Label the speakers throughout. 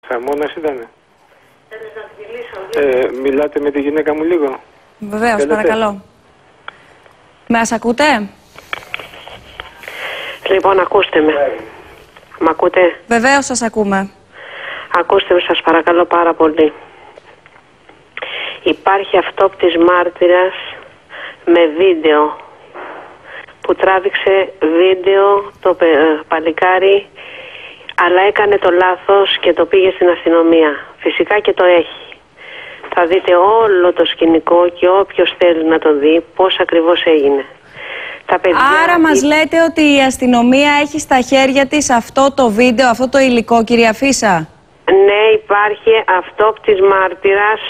Speaker 1: Θαμώνας ήτανε. Μιλάτε με τη γυναίκα μου λίγο?
Speaker 2: Βεβαίως, παρακαλώ. Μας ακούτε?
Speaker 3: Λοιπόν, ακούστε με. Μ' ακούτε?
Speaker 2: Βεβαίως σας ακούμε.
Speaker 3: Ακούστε με, σας παρακαλώ πάρα πολύ. Υπάρχει αυτόπτης μάρτυρας με βίντεο που τράβηξε βίντεο το παλικάρι, αλλά έκανε το λάθος και το πήγε στην αστυνομία. Φυσικά και το έχει. Θα δείτε όλο το σκηνικό και όποιος θέλει να το δει πώς ακριβώς έγινε. Τα παιδιά...
Speaker 2: Άρα μας λέτε ότι η αστυνομία έχει στα χέρια της αυτό το βίντεο, αυτό το υλικό, κυρία Φίσα?
Speaker 3: Ναι, υπάρχει αυτόπτης μάρτυρας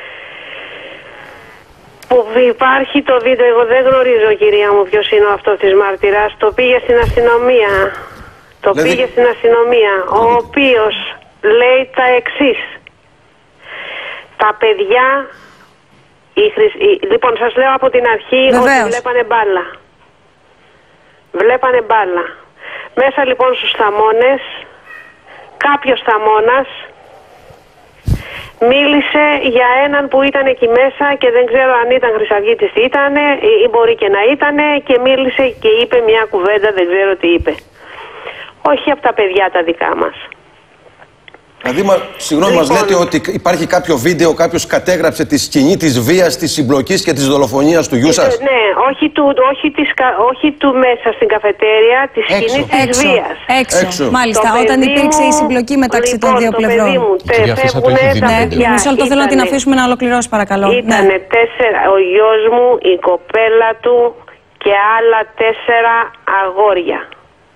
Speaker 3: που υπάρχει το βίντεο. Εγώ δεν γνωρίζω, κυρία μου, ποιος είναι ο αυτόπτης μάρτυρας. Το πήγε στην αστυνομία. Πήγε στην αστυνομία, ο οποίος λέει τα εξής. Τα παιδιά, λοιπόν, σας λέω από την αρχή, ότι βλέπανε μπάλα. Βλέπανε μπάλα. Μέσα λοιπόν στους θαμώνες, κάποιος θαμώνας μίλησε για έναν που ήταν εκεί μέσα και δεν ξέρω αν ήταν χρυσαυγίτης ήτανε ή μπορεί και να ήτανε, και μίλησε και είπε μια κουβέντα, δεν ξέρω τι είπε. Όχι από τα παιδιά τα δικά μας.
Speaker 4: Δηλαδή, συγγνώμη, μας λέτε ότι υπάρχει κάποιο βίντεο, κάποιος κατέγραψε τη σκηνή της βίας, της συμπλοκής και της δολοφονίας του γιού σας?
Speaker 3: Ναι, όχι του μέσα στην καφετέρια, τη σκηνή της βίας.
Speaker 2: Έξω. Μάλιστα, όταν υπήρξε η συμπλοκή μεταξύ των δύο πλευρών. Μισό λεπτό, θέλω να την αφήσουμε να ολοκληρώσει, παρακαλώ.
Speaker 3: Ήτανε 4, ο γιος μου, η κοπέλα του και άλλα 4 αγόρια.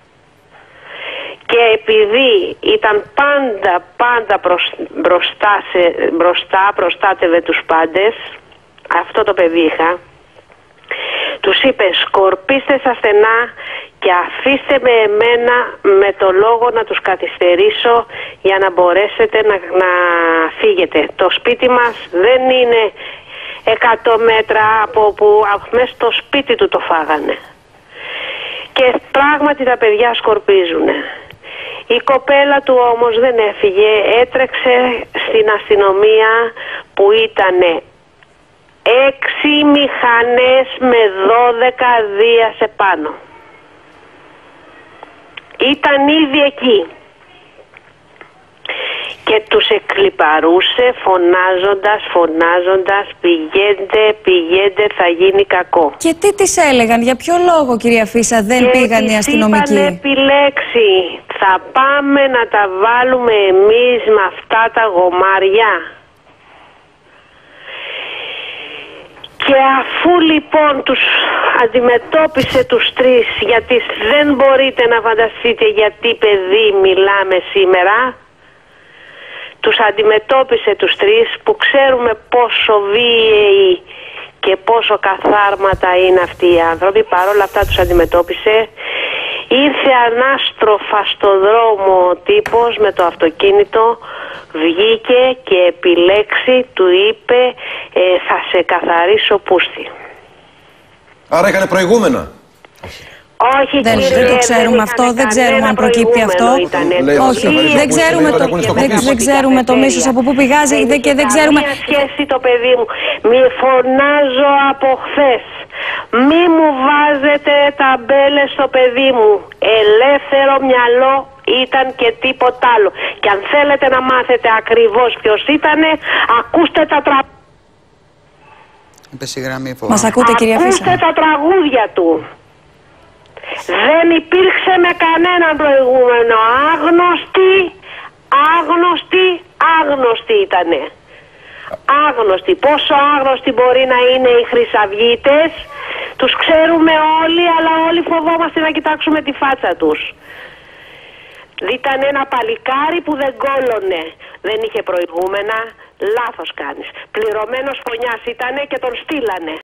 Speaker 3: Και επειδή ήταν πάντα μπροστά, προστάτευε τους πάντες, αυτό το παιδί είχα, τους είπε σκορπίστε στα στενά και αφήστε με εμένα με το λόγο να τους καθυστερήσω για να μπορέσετε να φύγετε. Το σπίτι μας δεν είναι 100 μέτρα από που μέσα στο σπίτι του το φάγανε. Και πράγματι τα παιδιά σκορπίζουνε. Η κοπέλα του όμως δεν έφυγε, έτρεξε στην αστυνομία που ήτανε 6 μηχανές με 12 δίας επάνω. Ήταν ήδη εκεί. Και τους εκλιπαρούσε φωνάζοντας πηγαίνετε, θα γίνει κακό.
Speaker 2: Και τι τις έλεγαν, για ποιο λόγο, κυρία Φίσα, δεν πήγαν οι αστυνομικοί?
Speaker 3: Είχαν επιλέξει, θα πάμε να τα βάλουμε εμείς με αυτά τα γομάρια. Και αφού λοιπόν τους αντιμετώπισε τους 3, γιατί δεν μπορείτε να φανταστείτε γιατί παιδί μιλάμε σήμερα, τους αντιμετώπισε τους 3 που ξέρουμε πόσο βίαιοι και πόσο καθάρματα είναι αυτοί οι άνθρωποι. Παρόλα αυτά τους αντιμετώπισε. Ήρθε ανάστροφα στο δρόμο ο τύπος με το αυτοκίνητο, βγήκε και επιλέξει, του είπε θα σε καθαρίσω πούστη.
Speaker 4: Άρα είχανε προηγούμενα?
Speaker 3: Όχι,
Speaker 2: δεν το ξέρουμε αυτό, δεν ξέρουμε αν προκύπτει αυτό. Όχι, δεν ξέρουμε το μίσος από πού πηγάζει και δεν ξέρουμε.
Speaker 3: Μια σχέση το παιδί μου. Μη φωνάζω από χθες. Μη μου βάζετε ταμπέλες στο παιδί μου. Ελεύθερο μυαλό ήταν και τίποτα άλλο. Και αν θέλετε να μάθετε ακριβώς ποιος ήτανε, ακούστε τα
Speaker 2: Μας ακούτε, κυρία Φίσα?
Speaker 3: Ακούστε τα τραγούδια του. Δεν υπήρξε με κανέναν προηγούμενο. Άγνωστοι ήτανε. Άγνωστοι. Πόσο άγνωστοι μπορεί να είναι οι χρυσαυγίτες, τους ξέρουμε όλοι, αλλά όλοι φοβόμαστε να κοιτάξουμε τη φάτσα τους. Ήταν ένα παλικάρι που δεν κόλωνε. Δεν είχε προηγούμενα. Λάθος κάνεις. Πληρωμένος φωνιάς ήτανε και τον στείλανε.